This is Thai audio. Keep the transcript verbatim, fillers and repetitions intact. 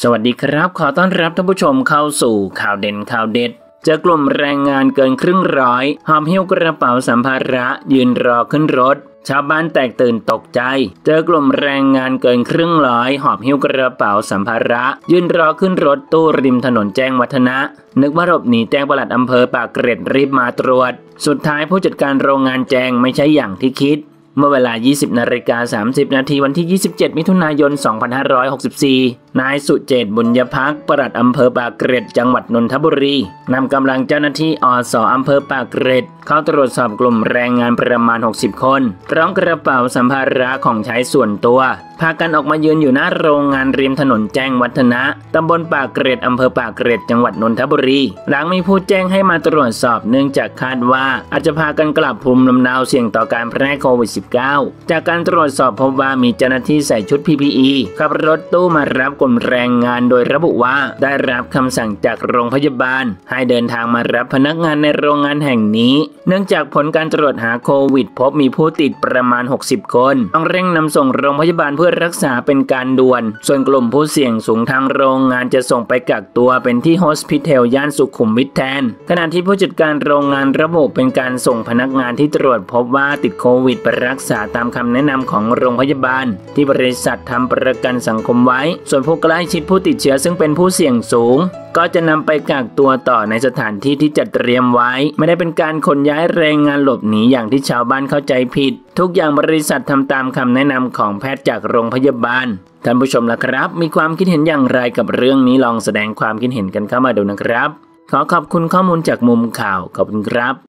สวัสดีครับขอต้อนรับท่านผู้ชมเข้าสู่ข่าวเด่นข่าวเด็ดเจอกลุ่มแรงงานเกินครึ่งร้อยหอบหิ้วกระเป๋าสัมภาระยืนรอขึ้นรถชาวบ้านแตกตื่นตกใจเจอกลุ่มแรงงานเกินครึ่งร้อยหอบหิ้วกระเป๋าสัมภาระยืนรอขึ้นรถตู้ริมถนนแจ้งวัฒนะนึกว่าหลบหนีแจ้งปลัดอำเภอปากเกร็ดรีบมาตรวจสุดท้ายผู้จัดการโรงงานแจ้งไม่ใช่อย่างที่คิดเมื่อเวลา ยี่สิบนาฬิกาสามสิบนาทีวันที่ ยี่สิบเจ็ด มิถุนายน สองพันห้าร้อยหกสิบสี่ นายสุเจตบุญยภักดิ์ปลัดอำเภอปากเกร็ดจังหวัดนนทบุรีนำกำลังเจ้าหน้าที่อส.อำเภอปากเกร็ดเข้าตรวจสอบกลุ่มแรงงานประมาณ หกสิบ คนพร้อมกระเป๋าสัมภาระของใช้ส่วนตัวพากันออกมายืนอยู่หน้าโรงงานริมถนนแจ้งวัฒนะตำบลปากเกร็ดอำเภอปากเกร็ดจังหวัดนนทบุรีหลังมีผู้แจ้งให้มาตรวจสอบเนื่องจากคาดว่าอาจจะพากันกลับภูมิลำเนาเสี่ยงต่อการแพร่โควิด สิบเก้า จากการตรวจสอบพบว่ามีเจ้าหน้าที่ใส่ชุด พี พี อี ขับรถตู้มารับกลุ่มแรงงานโดยระบุว่าได้รับคำสั่งจากโรงพยาบาลให้เดินทางมารับพนักงานในโรงงานแห่งนี้เนื่องจากผลการตรวจหาโควิดพบมีผู้ติดประมาณ หกสิบ คนต้องเร่งนำส่งโรงพยาบาลเพื่อรักษาเป็นการด่วนส่วนกลุ่มผู้เสี่ยงสูงทางโรงงานจะส่งไปกักตัวเป็นที่โฮสพิทอลย่านสุขุมวิทแทนขณะที่ผู้จัดการโรงงานระบุเป็นการส่งพนักงานที่ตรวจพบว่าติดโควิดไปรักษาตามคำแนะนำของโรงพยาบาลที่บริษัททำประกันสังคมไว้ส่วนผู้ใกล้ชิดผู้ติดเชื้อซึ่งเป็นผู้เสี่ยงสูงก็จะนำไปกักตัวต่อในสถานที่ที่จัดเตรียมไว้ไม่ได้เป็นการขนย้ายแรงงานหลบหนีอย่างที่ชาวบ้านเข้าใจผิดทุกอย่างบริษัททำตามคำแนะนำของแพทย์จากโรงพยาบาลท่านผู้ชมล่ะครับมีความคิดเห็นอย่างไรกับเรื่องนี้ลองแสดงความคิดเห็นกันเข้ามาดูนะครับขอขอบคุณข้อมูลจากมุมข่าวขอบคุณครับ